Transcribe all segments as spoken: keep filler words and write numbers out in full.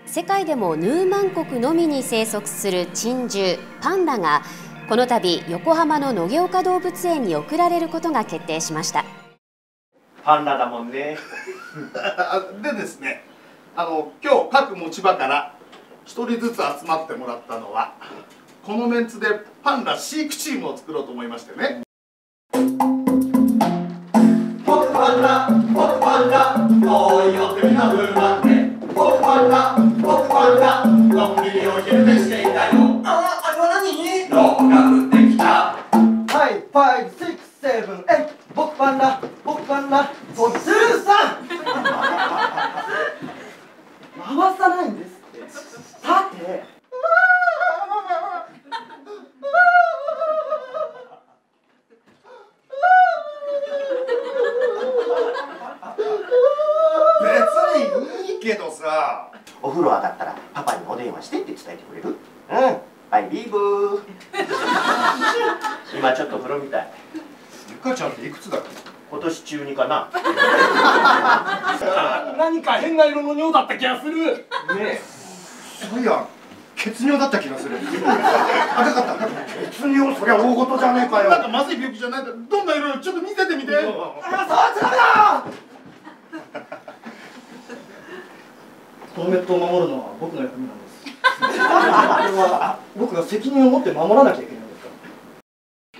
世界でもヌーマン国のみに生息する珍獣パンダがこの度横浜の野毛岡動物園に贈られることが決定しました。 パンダだもんね。 でですね、あの今日各持ち場からひとりずつ集まってもらったのはこのメンツでパンダ飼育チームを作ろうと思いましてね。僕パンダ僕パンダ遠いよってみんなブルマンで僕パンダ僕パンダのんびりお昼寝していたよ。ああ、あれは何？ローが降ってきた。 はい、ファイブ、シックス、セブン、エイト、僕パンダ僕パンダおつるさん回さないんですって。さて別にいいけどさ、 お風呂上がったらパパにお電話してって伝えてくれる？うん。バイビーブー。今ちょっと風呂みたい。 ゆかちゃんっていくつだっけ？ 今年中にかな。 何か変な色の尿だった気がする。ねえ、 そういや血尿だった気がする。あ、なかった。血尿、そりゃ大事じゃねえかよ。なんかまずい病気じゃないんだ。どんな色？ちょっと見せてみて。あ、触っちゃダメだ。 このメットを守るのは僕の役目なんです。これは僕が責任を持って守らなきゃいけないんですから。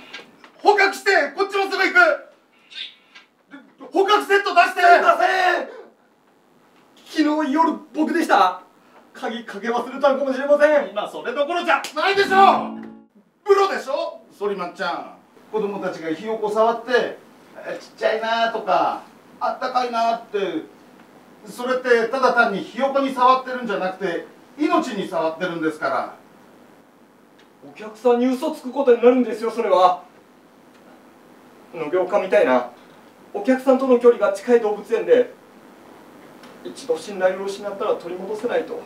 捕獲して、こっちもすぐ行く。捕獲セット出して。 すいません。昨日夜僕でした。鍵かけ忘れたのかもしれません。 まあそれどころじゃないでしょう。プロでしょ。ソリマンちゃん、子供たちがひよこ触ってちっちゃいなとかあったかいなって、それってただ単にひよこに触ってるんじゃなくて命に触ってるんですから。 お客さんに嘘つくことになるんですよ。それは農業家みたいなお客さんとの距離が近い動物園で一度信頼を失ったら取り戻せないと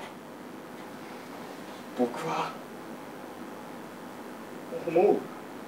僕は思う。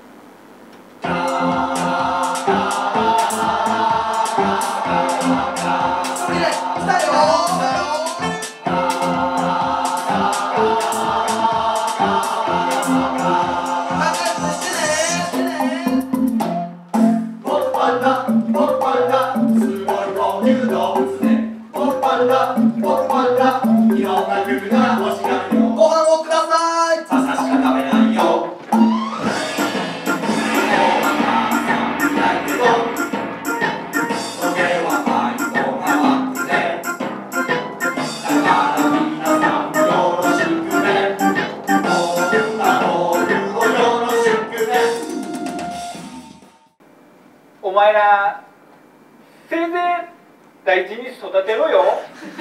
お前らせいぜい大事に育てろよ。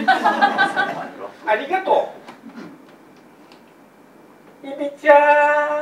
ありがとう。いびちゃん。